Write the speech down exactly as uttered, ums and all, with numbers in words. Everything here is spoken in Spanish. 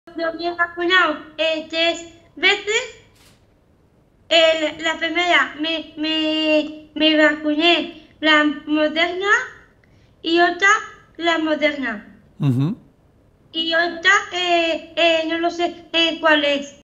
yo me he vacunado eh, tres veces. El- la primera me, me, me vacuné la Moderna y otra la Moderna. Ujú. Y otra, eh, eh, no lo sé eh, cuál es.